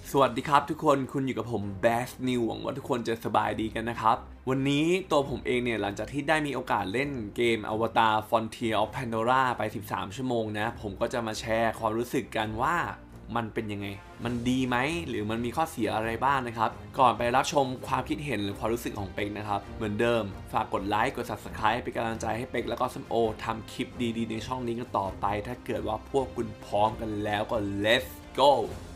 สวัสดีครับทุกคนคุณอยู่กับผมแบสนิวหวังว่าทุกคนจะสบายดีกันนะครับวันนี้ตัวผมเองเนี่ยหลังจากที่ได้มีโอกาสเล่นเกม Avatar Frontier of Pandora ไป13ชั่วโมงนะผมก็จะมาแชร์ความรู้สึกกันว่ามันเป็นยังไงมันดีไหมหรือมันมีข้อเสียอะไรบ้างนะครับก่อนไปรับชมความคิดเห็นหรือความรู้สึกของเป็กนะครับเหมือนเดิมฝากกดไลค์กด Subscribe เป็นกำลังใจให้เป็กแล้วก็ส้มโอทำคลิปดีๆในช่องนี้กันต่อไปถ้าเกิดว่าพวกคุณพร้อมกันแล้วก็ let's go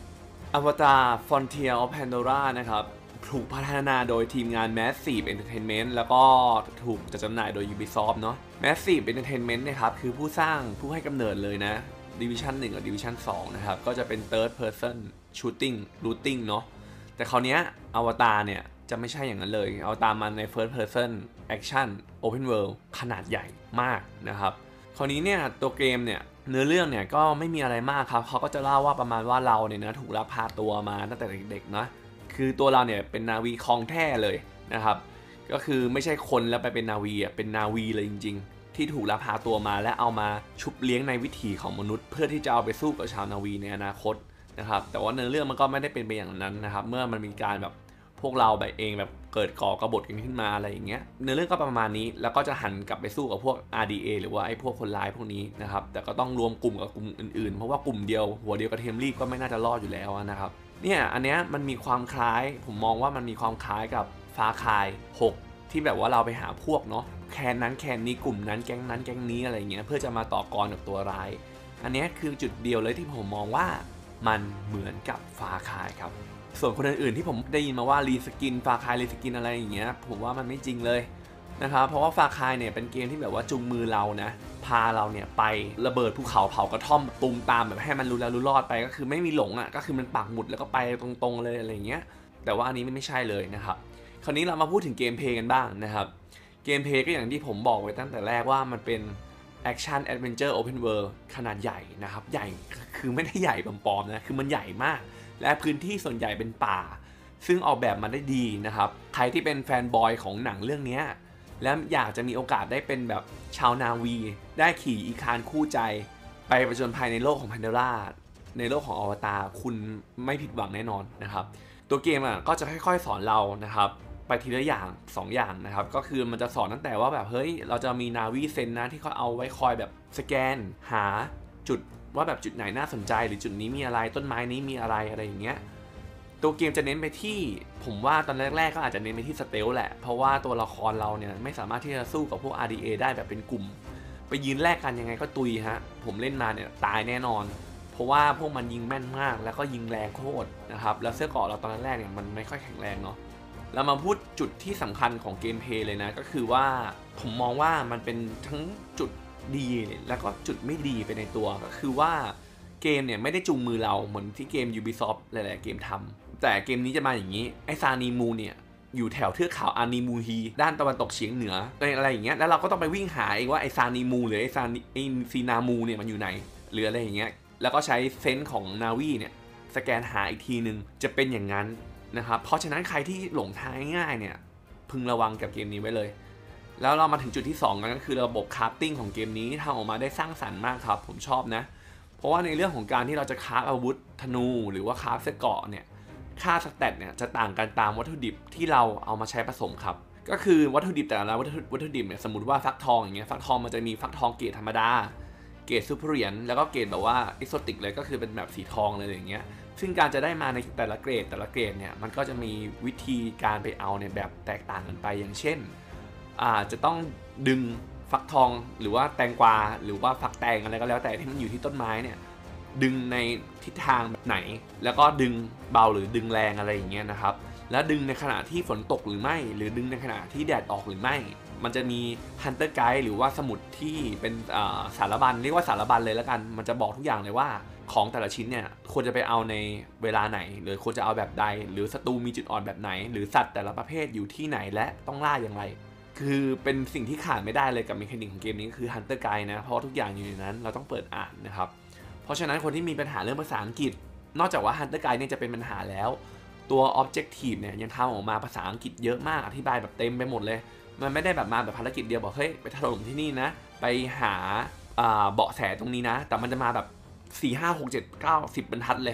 Avatar Frontier of Pandora นะครับถูกพัฒนาโดยทีมงาน Massive Entertainment แล้วก็ถูกจัดจำหน่ายโดย Ubisoft เนาะ Massive Entertainment นะครับคือผู้สร้างผู้ให้กำเนิดเลยนะ Division 1 กับ Division 2 นะครับก็จะเป็น Third Person Shooting Looting เนาะแต่คราวนี้ Avatar เนี่ยจะไม่ใช่อย่างนั้นเลย Avatar มันใน First Person Action Open World ขนาดใหญ่มากนะครับคราวนี้เนี่ยตัวเกมเนี่ยเนื้อเรื่องเนี่ยก็ไม่มีอะไรมากครับเขาก็จะเล่าว่าประมาณว่าเราเนี่ยนะถูกลักพาตัวมาตั้งแต่เด็กๆนะคือตัวเราเนี่ยเป็นนาวีคองแท้เลยนะครับก็คือไม่ใช่คนแล้วไปเป็นนาวีเป็นนาวีเลยจริงๆที่ถูกลักพาตัวมาและเอามาชุบเลี้ยงในวิถีของมนุษย์เพื่อที่จะเอาไปสู้กับชาวนาวีในอนาคตนะครับแต่ว่าเนื้อเรื่องมันก็ไม่ได้เป็นไปอย่างนั้นนะครับเมื่อมันมีการแบบพวกเราแบบเองแบบเกิดก่อกบฏกันขึ้นมาอะไรอย่างเงี้ยเนื้อเรื่องก็ประมาณนี้แล้วก็จะหันกลับไปสู้กับพวก RDA หรือว่าไอ้พวกคนร้ายพวกนี้นะครับแต่ก็ต้องรวมกลุ่มกับกลุ่มอื่นๆเพราะว่ากลุ่มเดียวหัวเดียวกับเทมรีบก็ไม่น่าจะรอดอยู่แล้วนะครับเนี่ยอันเนี้ยมันมีความคล้ายผมมองว่ามันมีความคล้ายกับฟาคาย6ที่แบบว่าเราไปหาพวกเนาะแคนนั้นแคนนี้กลุ่มนั้นแก๊งนั้นแก๊งนี้อะไรเงี้ยเพื่อจะมาต่อกรกับตัวร้ายอันนี้คือจุดเดียวเลยที่ผมมองว่ามันเหมือนกับฟาคายครับส่วนคนอื่นๆที่ผมได้ยินมาว่ารีสกินฟาคายรีสกินอะไรอย่างเงี้ยผมว่ามันไม่จริงเลยนะครับเพราะว่าฟาคายเนี่ยเป็นเกมที่แบบว่าจูงมือเรานะพาเราเนี่ยไประเบิดภูเขาเผากระท่อมตูมตามแบบให้มันรู้แล้วรู้รอดไปก็คือไม่มีหลงอ่ะก็คือมันปักหมุดแล้วก็ไปตรงๆเลยอะไรอย่างเงี้ยแต่ว่าอันนี้ไม่ใช่เลยนะครับคราวนี้เรามาพูดถึงเกมเพลย์กันบ้างนะครับเกมเพลย์ก็อย่างที่ผมบอกไว้ตั้งแต่แรกว่ามันเป็นแอคชั่นแอดเวนเจอร์โอเพนเวิลด์ขนาดใหญ่นะครับใหญ่คือไม่ได้ใหญ่ปลอมๆนะคือมันใหญ่มากและพื้นที่ส่วนใหญ่เป็นป่าซึ่งออกแบบมาได้ดีนะครับใครที่เป็นแฟนบอยของหนังเรื่องนี้แล้วอยากจะมีโอกาสได้เป็นแบบชาวนาวีได้ขี่อีคานคู่ใจไปประจนภัยในโลกของแพนเดล่าในโลกของอวตารคุณไม่ผิดหวังแน่นอนนะครับตัวเกมก็จะค่อยๆสอนเรานะครับไปทีละอย่าง2อย่างนะครับก็คือมันจะสอนตั้งแต่ว่าแบบเฮ้ยเราจะมีนาวีเซนนะที่เขาเอาไว้คอยแบบสแกนหาจุดว่าแบบจุดไหนน่าสนใจหรือจุดนี้มีอะไรต้นไม้นี้มีอะไรอย่างเงี้ยตัวเกมจะเน้นไปที่ผมว่าตอนแรกๆก็อาจจะเน้นไปที่สเตลแหละเพราะว่าตัวละครเราเนี่ยไม่สามารถที่จะสู้กับพวก RDA ได้แบบเป็นกลุ่มไปยืนแลกกันยังไงก็ตุยฮะผมเล่นมาเนี่ยตายแน่นอนเพราะว่าพวกมันยิงแม่นมากแล้วก็ยิงแรงโคตรนะครับแล้วเสื้อเกราะเราตอนแรกเนี่ยมันไม่ค่อยแข็งแรงเนาะเรามาพูดจุดที่สำคัญของเกมเพลย์เลยนะก็คือว่าผมมองว่ามันเป็นทั้งจุดดีแล้วก็จุดไม่ดีไปในตัวก็คือว่าเกมเนี่ยไม่ได้จูงมือเราเหมือนที่เกม Ubisoft หลายๆเกมทำแต่เกมนี้จะมาอย่างนี้ไอซานีมูเนี่ยอยู่แถวเทือกเขาอานีมูฮีด้านตะวันตกเฉียงเหนืออะไรอย่างเงี้ยแล้วเราก็ต้องไปวิ่งหาเองว่าไอซานีมูหรือไอซีนามูเนี่ยมันอยู่ไหนหรืออะไรอย่างเงี้ยแล้วก็ใช้เซนส์ของนาวีเนี่ยสแกนหาอีกทีนึงจะเป็นอย่างนั้นนะครับเพราะฉะนั้นใครที่หลงทางง่ายๆเนี่ยพึงระวังกับเกมนี้ไว้เลยแล้วเรามาถึงจุดที่2กันก็คือระบบคราฟติ้งของเกมนี้ทำออกมาได้สร้างสรรค์มากครับผมชอบนะเพราะว่าในเรื่องของการที่เราจะคราฟอาวุธธนูหรือว่าคราฟเสื้อเกราะเนี่ยค่าสแตทเนี่ยจะต่างกันตามวัตถุดิบที่เราเอามาใช้ผสมครับก็คือวัตถุดิบแต่ละวัตถุดิบเนี่ยสมมติว่าฟักทองอย่างเงี้ยฟักทองมันจะมีฟักทองเกรดธรรมดาเกรดซูเปอร์เรียนแล้วก็เกรดแบบว่าเอ็กโซติกเลยก็คือเป็นแบบสีทองเลยอย่างเงี้ยซึ่งการจะได้มาในแต่ละเกรดเนี่ยมันก็จะมีวิธีการไปเอาในแบบแตกต่างกันไปอย่างเช่นจะต้องดึงฟักทองหรือว่าแตงกวาหรือว่าฟักแตงอะไรก็แล้วแต่ที่มันอยู่ที่ต้นไม้เนี่ยดึงในทิศทางแบบไหนแล้วก็ดึงเบาหรือดึงแรงอะไรอย่างเงี้ยนะครับแล้วดึงในขณะที่ฝนตกหรือไม่หรือดึงในขณะที่แดดออกหรือไม่มันจะมี Hunter Guide หรือว่าสมุดที่เป็นสารบัญเรียกว่าสารบัญเลยแล้วกันมันจะบอกทุกอย่างเลยว่าของแต่ละชิ้นเนี่ยควรจะไปเอาในเวลาไหนหรือควรจะเอาแบบใดหรือศัตรูมีจุดอ่อนแบบไหนหรือสัตว์แต่ละประเภทอยู่ที่ไหนและต้องล่าอย่างไรคือเป็นสิ่งที่ขาดไม่ได้เลยกับเมคานิกของเกมนี้ก็คือ Hunter Guide นะเพราะทุกอย่างอยู่ในนั้นเราต้องเปิดอ่านนะครับเพราะฉะนั้นคนที่มีปัญหาเรื่องภาษาอังกฤษนอกจากว่า Hunter Guide เนี่ยจะเป็นปัญหาแล้วตัว Objective เนี่ยยังทำออกมาภาษาอังกฤษเยอะมากอธิบายแบบเต็มไปหมดเลยมันไม่ได้แบบมาแบบภารกิจเดียวบอกเฮ้ยไปถล่มที่นี่นะไปหาเบาะแสตรงนี้นะแต่มันจะมาแบบ4 5 6 7 9 10บรรทัดเลยค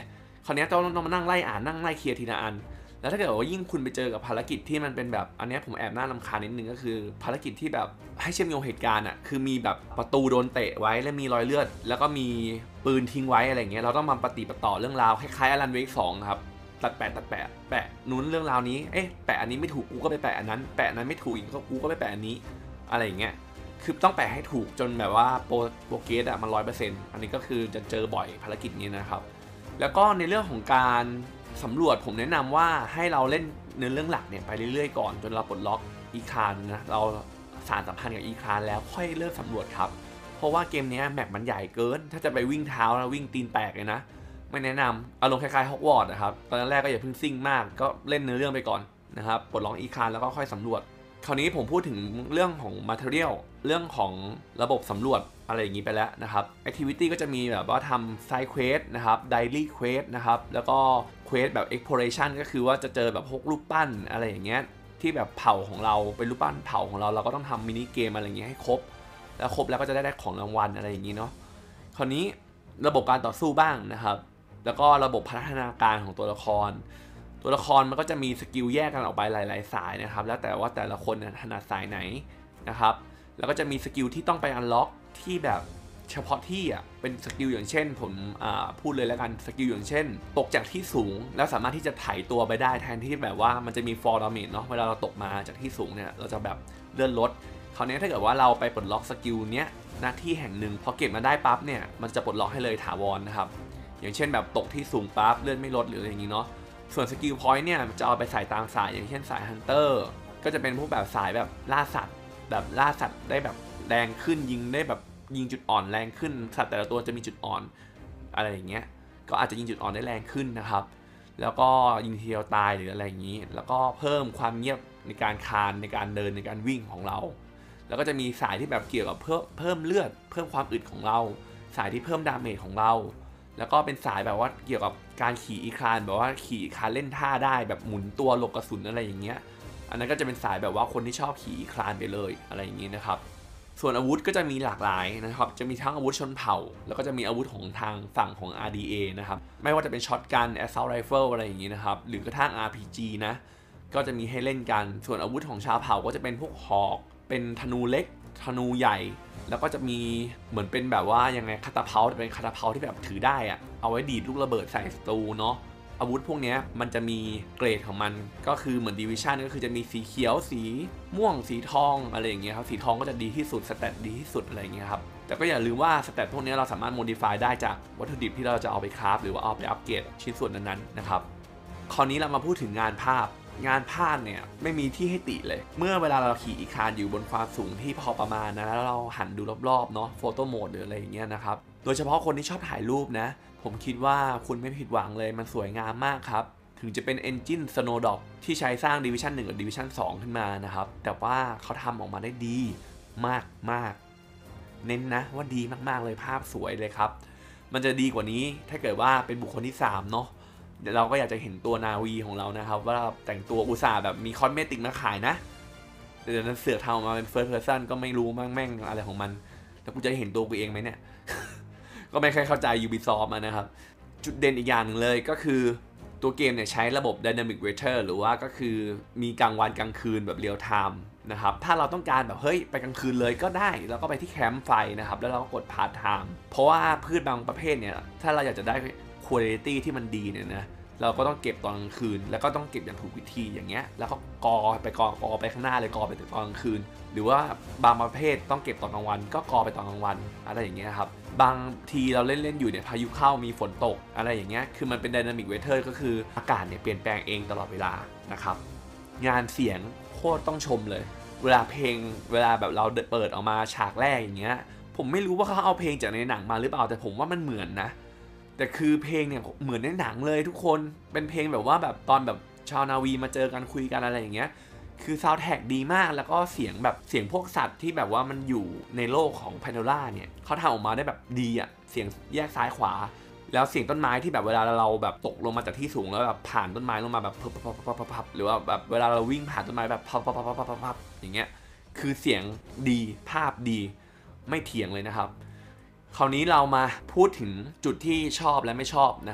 ราวนี้ต้องมานั่งไล่อ่านนั่งไล่เคลียร์ทีละอันแล้วถ้าเกิดว่ายิ่งคุณไปเจอกับภารกิจที่มันเป็นแบบอันนี้ผมแอบน่ารำคาญนิดนึงก็คือภารกิจที่แบบให้เชื่อมโยงเหตุการณ์อ่ะคือมีแบบประตูโดนเตะไว้และมีรอยเลือดแล้วก็มีปืนทิ้งไว้อะไรเงี้ยเราต้องมาปฏิปต่อเรื่องราวคล้ายๆอลันเวก2ครับตัดแปะนู้นเรื่องราวนี้แปะอันนี้ไม่ถูกกูก็ไปแปะอันนั้นแปะอันนั้นไม่ถูกอีกก็กูก็ไปแปะอันนี้อะไรอย่างเงี้ยคือต้องแปะให้ถูกจนแบบว่าโปรเกรสอะมัน100%อันนี้ก็คือจะเจอบ่อยภารกิจนี้นะครับแล้วก็ในเรื่องของการสำรวจผมแนะนำว่าให้เราเล่นเนื้อเรื่องหลักเนี่ยไปเรื่อยๆก่อนจนเราปลดล็อกอีคานนะเราสานสัมพันธ์กับอีคานแล้วค่อยเริ่มสำรวจครับเพราะว่าเกมนี้แมปมันใหญ่เกินถ้าจะไปวิ่งเท้าแล้ววิ่งตีนแตกเลยนะไม่แนะนำอารมณ์คล้ายๆฮอกวอตส์นะครับตอนแรกก็อย่าเพิ่งซิ่งมากก็เล่นเนื้อเรื่องไปก่อนนะครับปลดล็อกอีคานแล้วก็ค่อยสำรวจคราวนี้ผมพูดถึงเรื่องของ material เรื่องของระบบสำรวจอะไรอย่างนี้ไปแล้วนะครับ activity ก็จะมีแบบว่าทำ side quest นะครับ daily quest นะครับแล้วก็ quest แบบ exploration ก็คือว่าจะเจอแบบพวกรูปปั้นอะไรอย่างเงี้ยที่แบบเผ่าของเราเป็นรูปปั้นเผ่าของเราก็ต้องทำมินิเกมอะไรอย่างเงี้ยให้ครบแล้วก็จะได้ของรางวัลอะไรอย่างงี้เนาะคราวนี้ระบบการต่อสู้บ้างนะครับแล้วก็ระบบพัฒนาการของตัวละครมันก็จะมีสกิลแยกกันออกไปหลายๆสายนะครับแล้วแต่ว่าแต่ละคนถนัดสายไหนนะครับแล้วก็จะมีสกิลที่ต้องไปอันล็อกที่แบบเฉพาะที่อ่ะเป็นสกิลอย่างเช่นผมพูดเลยแล้วกันสกิลอย่างเช่นตกจากที่สูงแล้วสามารถที่จะไถ่ตัวไปได้แทนที่แบบว่ามันจะมี fall damage เนาะเวลาเราตกมาจากที่สูงเนี่ยเราจะแบบเลื่อนลดคราวนี้ถ้าเกิดว่าเราไปปลดล็อกสกิลเนี้ยหน้าที่แห่งหนึ่งพอเก็บมาได้ปั๊บเนี่ยมันจะปลดล็อกให้เลยถาวรนะครับอย่างเช่นแบบตกที่สูงปั๊บเลื่อนไม่ลดหรืออะไรอย่างนี้เนาะส่วนสกิลพอยต์เนี่ยจะเอาไปใส่ตามสายอย่างเช่นสายฮันเตอร์ก็จะเป็นพวกแบบสายแบบล่าสัตว์ได้แบบแรงขึ้นยิงได้แบบยิงจุดอ่อนแรงขึ้นสัตว์แต่ละตัวจะมีจุดอ่อนอะไรอย่างเงี้ยก็อาจจะยิงจุดอ่อนได้แรงขึ้นนะครับแล้วก็ยิงทีเดียวตายหรืออะไรอย่างนี้แล้วก็เพิ่มความเงียบในการคานในการเดินในการวิ่งของเราแล้วก็จะมีสายที่แบบเกี่ยวกับเพิ่มเลือดเพิ่มความอึดของเราสายที่เพิ่มดาเมจของเราแล้วก็เป็นสายแบบว่าเกี่ยวกับการขี่อีคานแบบว่าขี่อีคานเล่นท่าได้แบบหมุนตัวหลบกระสุนอะไรอย่างเงี้ยอันนั้นก็จะเป็นสายแบบว่าคนที่ชอบขี่อีคานไปเลยอะไรอย่างงี้นะครับส่วนอาวุธก็จะมีหลากหลายนะครับจะมีทั้งอาวุธชนเผ่าแล้วก็จะมีอาวุธของทางฝั่งของ RDA นะครับไม่ว่าจะเป็นช็อตกัน Assault Rifle อะไรอย่างงี้นะครับหรือกระทั่ง RPG นะก็จะมีให้เล่นกันส่วนอาวุธของชาวเผ่าก็จะเป็นพวกหอกเป็นธนูเล็กธนูใหญ่แล้วก็จะมีเหมือนเป็นแบบว่ายังไงคาตาเพาเป็นคาตาเพาที่แบบถือได้อะเอาไว้ดีดลูกระเบิดใส่ศัตรูเนาะอาวุธพวกนี้มันจะมีเกรดของมันก็คือเหมือนดิวิชั่นก็คือจะมีสีเขียวสีม่วงสีทองอะไรอย่างเงี้ยครับสีทองก็จะดีที่สุดสเตตดีที่สุดอะไรอย่างเงี้ยครับแต่ก็อย่าลืมว่าสเตตพวกนี้เราสามารถโมดิฟายได้จากวัตถุดิบที่เราจะเอาไปคราฟหรือว่าเอาไปอัปเกรดชิ้นส่วนนั้นๆนะครับคราวนี้เรามาพูดถึงงานภาพเนี่ยไม่มีที่ให้ติเลยเมื่อเวลาเราขี่อีคานอยู่บนความสูงที่พอประมาณนะแล้วเราหันดูรอบๆเนาะโฟโต้โหมดหรืออะไรอย่างเงี้ยนะครับโดยเฉพาะคนที่ชอบถ่ายรูปนะผมคิดว่าคุณไม่ผิดหวังเลยมันสวยงามมากครับถึงจะเป็น Engine Snowdrop ที่ใช้สร้าง Division 1 กับ Division 2 ขึ้นมานะครับแต่ว่าเขาทำออกมาได้ดีมากเน้นนะว่าดีมากๆเลยภาพสวยเลยครับมันจะดีกว่านี้ถ้าเกิดว่าเป็นบุคคลที่3เนาะเดี๋ยวเราก็อยากจะเห็นตัวนาวีของเรานะครับว่าแต่งตัวอุตส่าห์แบบมีคอสเมติกมาขายนะเดี๋ยวนั้นเสือกทำออกมาเป็น First Person ก็ไม่รู้แม่งอะไรของมันแล้วกูจะเห็นตัวกูเองไหมเนี่ย ก็ไม่ค่อยเข้าใจ Ubisoft นะครับจุดเด่นอีกอย่างหนึ่งเลยก็คือตัวเกมเนี่ยใช้ระบบ Dynamic Weather หรือว่าก็คือมีกลางวันกลางคืนแบบเรียลไทม์นะครับถ้าเราต้องการแบบเฮ้ยไปกลางคืนเลยก็ได้แล้วก็ไปที่แคมป์ไฟนะครับแล้วเราก็กดพาร์ทไทม์เพราะว่าพืชบางประเภทเนี่ยถ้าเราอยากจะได้ quality ที่มันดีเนี่ยนะเราก็ต้องเก็บตอนกลางคืนแล้วก็ต้องเก็บอย่างถูกวิธีอย่างเงี้ยแล้วก็กอไปข้างหน้าเลยกอไปถึงตอนกลางคืนหรือว่าบางประเภทต้องเก็บตอนกลางวันก็กอไปตอนกลางวันอะไรอย่างเงี้ยครับบางทีเราเล่นอยู่เนี่ยพายุเข้ามีฝนตกอะไรอย่างเงี้ยคือมันเป็น Dynamic Weather ก็คืออากาศเนี่ยเปลี่ยนแปลงเองตลอดเวลานะครับงานเสียงโคตรต้องชมเลยเวลาแบบเราเปิดออกมาฉากแรกอย่างเงี้ยผมไม่รู้ว่าเขาเอาเพลงจากในหนังมาหรือเปล่าแต่ผมว่ามันเหมือนนะแต่คือเพลงเนี่ยเหมือนในหนังเลยทุกคนเป็นเพลงแบบว่าแบบตอนแบบชาวนาวีมาเจอกันคุยกันอะไรอย่างเงี้ยคือซาวด์แทร็กดีมากแล้วก็เสียงแบบเสียงพวกสัตว์ที่แบบว่ามันอยู่ในโลกของแพนโดร่าเนี่ยเขาทำออกมาได้แบบดีอ่ะเสียงแยกซ้ายขวาแล้วเสียงต้นไม้ที่แบบเวลาเราแบบตกลงมาจากที่สูงแล้วแบบผ่านต้นไม้ลงมาแบบพับหรือว่าแบบเวลาเราวิ่งผ่านต้นไม้แบบพับอย่างเงี้ยคือเสียงดีภาพดีไม่เถียงเลยนะครับคราวนี้เรามาพูดถึงจุดที่ชอบและไม่ชอบนะครับ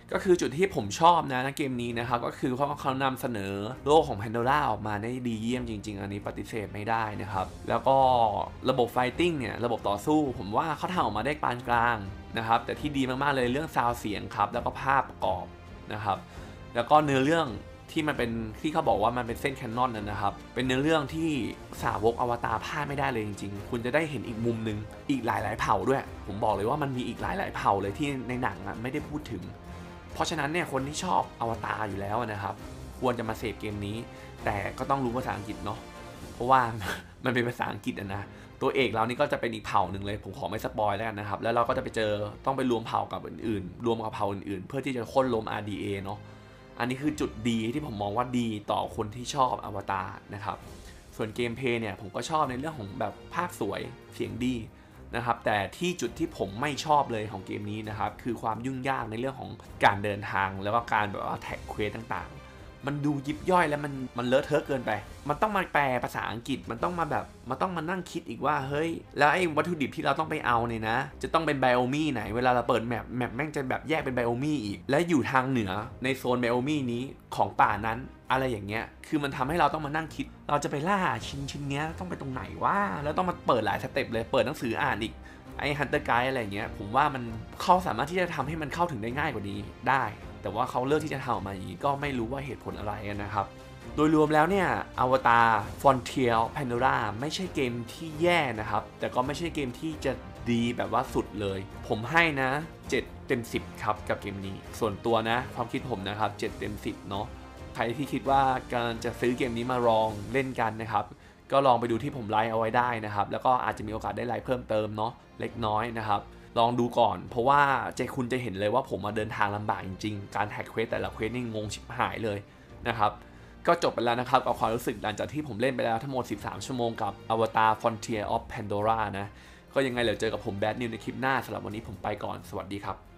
ก็คือจุดที่ผมชอบนะในเกมนี้นะครับก็คือเขานำเสนอโลกของ Pandora ออกมาได้ดีเยี่ยมจริงๆอันนี้ปฏิเสธไม่ได้นะครับแล้วก็ระบบไฟติ้งเนี่ยระบบต่อสู้ผมว่าเขาทำออกมาได้ปานกลางนะครับแต่ที่ดีมากๆเลยเรื่องซาวด์เสียงครับแล้วก็ภาพประกอบนะครับแล้วก็เนื้อเรื่องที่มันเป็นที่เขาบอกว่ามันเป็นเส้นแคนนอนนะครับเป็นเนื้อเรื่องที่สาวกอวตารพลาดไม่ได้เลยจริงๆคุณจะได้เห็นอีกมุมนึงอีกหลายๆเผ่าด้วยผมบอกเลยว่ามันมีอีกหลายๆเผ่าเลยที่ในหนังไม่ได้พูดถึงเพราะฉะนั้นเนี่ยคนที่ชอบอวตารอยู่แล้วนะครับควรจะมาเสพเกมนี้แต่ก็ต้องรู้ภาษาอังกฤษเนาะเพราะว่า มันเป็นภาษาอังกฤษนะตัวเอกเรานี่ก็จะเป็นอีกเผ่าหนึ่งเลยผมขอไม่สปอยแล้วกันนะครับแล้วเราก็จะไปต้องไปรวมเผ่ากับอื่นๆรวมกับเผ่าอื่นๆเพื่อที่จะโค่นล้ม RDA เนาะอันนี้คือจุดดีที่ผมมองว่าดีต่อคนที่ชอบอวตารนะครับส่วนเกมเพลย์เนี่ยผมก็ชอบในเรื่องของแบบภาพสวยเสียงดีนะครับแต่ที่จุดที่ผมไม่ชอบเลยของเกมนี้นะครับคือความยุ่งยากในเรื่องของการเดินทางแล้วก็การแบบว่าแท็กเควสต่างๆมันดูยิบย่อยแล้วมันเลอะเทอะเกินไปมันต้องมาแปลภาษาอังกฤษมันต้องมานั่งคิดอีกว่าเฮ้ยแล้วไอ้วัตถุดิบที่เราต้องไปเอาเนี่ยนะจะต้องเป็นไบโอมี่ไหนเวลาเราเปิดแมปแม่งจะแบบแยกเป็นไบโอมี่อีกและอยู่ทางเหนือในโซนไบโอมี่นี้ของป่านั้นอะไรอย่างเงี้ยคือมันทำให้เราต้องมานั่งคิดเราจะไปล่าชิ้นเนี้ยต้องไปตรงไหนวะแล้วต้องมาเปิดหลายสเต็ปเลยเปิดหนังสืออ่านอีกไอ้ Hunter Guide อะไรเงี้ยผมว่าเขาสามารถที่จะทำให้มันเข้าถึงได้ง่ายกว่านี้ได้แต่ว่าเขาเลือกที่จะทำออกมาอย่างนี้ก็ไม่รู้ว่าเหตุผลอะไรนะครับโดยรวมแล้วเนี่ยอวตาร Frontier of Pandora ไม่ใช่เกมที่แย่นะครับแต่ก็ไม่ใช่เกมที่จะดีแบบว่าสุดเลยผมให้นะ7 เต็ม 10ครับกับเกมนี้ส่วนตัวนะความคิดผมนะครับ7 เต็ม 10เนาะใครที่คิดว่าการจะซื้อเกมนี้มาลองเล่นกันนะครับก็ลองไปดูที่ผมไลฟ์เอาไว้ได้นะครับแล้วก็อาจจะมีโอกาสได้ไลฟ์เพิ่มเติมเนาะเล็กน้อยนะครับลองดูก่อนเพราะว่าคุณจะเห็นเลยว่าผมมาเดินทางลำบากจริงๆการแท็กเควสแต่ละเควสนี่งงชิบหายเลยนะครับก็จบไปแล้วนะครับกับความรู้สึกหลังจากที่ผมเล่นไปแล้วทั้งหมด13 ชั่วโมงกับ Avatar Frontier of Pandora นะก็ยังไงเดี๋ยวเจอกับผมแบดนิวในคลิปหน้าสำหรับวันนี้ผมไปก่อนสวัสดีครับ